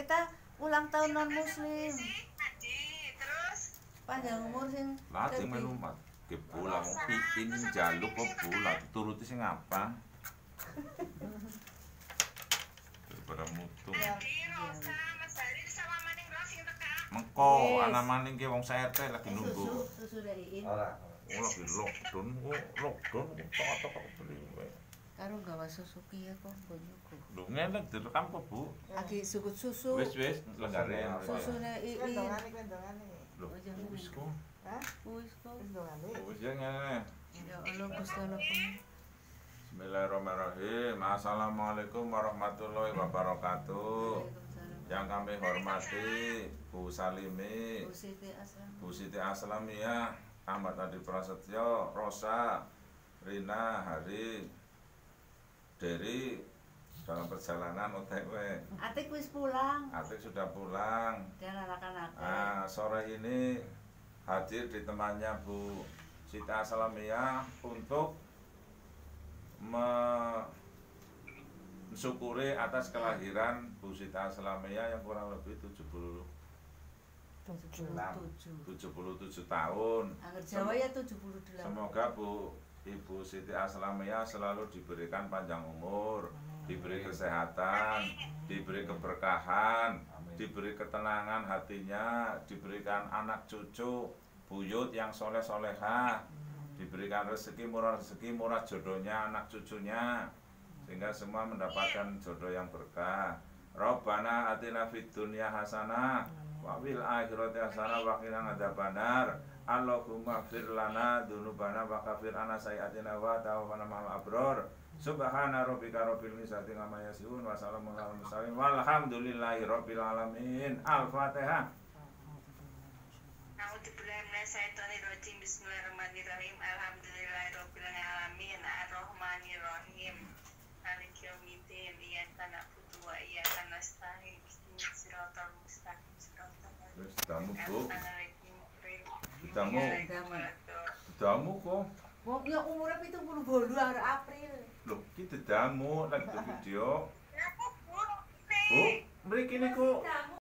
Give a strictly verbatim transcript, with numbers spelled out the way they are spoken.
kita ulang tahun non muslim. Terus Panjang umur sing Lajeng melu mat kepulang pitin jaluk kok bulat turuti sing apa? Daripada mutung. Rosa, Mas Hari sama maning Rosi teka. Mengko ana maning ki wong S R T lagi nunggu. susu susu dari Ora. Oh lagi lockdown, oh lockdown tok-tok kok beli wae. karo gawa susu piye kok mbonyoku. Lho ngene direkam kok, Bu. Lagi sukut susu. Wis wis lenggare. Susune Iin. Kendongane kendongane. Lho wis kok. Hah? Wis kok. Kendongane. Wis ya ngene. Ya Allah Gusti Allah. Bismillahirrahmanirrahim. Assalamualaikum warahmatullahi wabarakatuh. Yang kami hormati Bu Salimi, Bu Siti Aslam. Bu Siti Aslamiyah, Ahmad Adi Prasetyo, Rosa, Rina, Hari, Deri dalam perjalanan O T W. Atik wis pulang. Atik sudah pulang. Dia lalakan aku. Nah, sore ini hadir ditemanya Bu Siti Aslamiyah untuk mensyukuri atas kelahiran Bu Siti Aslamiyah yang kurang lebih tujuh puluh tujuh tahun. Angger Jawa ya tujuh puluh delapan. Semoga Bu Ibu Siti Aslamiyah selalu diberikan panjang umur, diberi kesehatan, diberi keberkahan, diberi ketenangan hatinya, diberikan anak cucu, buyut yang soleh-solehah, diberikan rezeki murah rezeki murah jodohnya anak cucunya, sehingga semua mendapatkan jodoh yang berkah. Rabbana atina fid dunya hasanah wa fil akhirati hasanah wa qina adzabannar. Allahumma fir lana dzunubana wa kafir anna sayiatina wa tawaffana ma'al abrar. Subhana rabbika rabbil izzati amma yasifun wa salamun alal mursalin walhamdulillahi rabbil alamin. Al-Fatihah. A'udzubillahiminasyaitonirrajim. Bismillahirrahmanirrahim. Alhamdulillahirabbil alamin. Arrahmanirrahim. Maliki yaumiddin. Iyyaka na'budu wa iyyaka nasta'in. Ihdinas siratal mustaqim. Siratal Wis damu, Bu. ladzina Damu. Damu kok. Wong ya umure pitung puluh bolu arek April. Lho, ki dedamu lagi video. Ya, Bu. Bu, mriki niku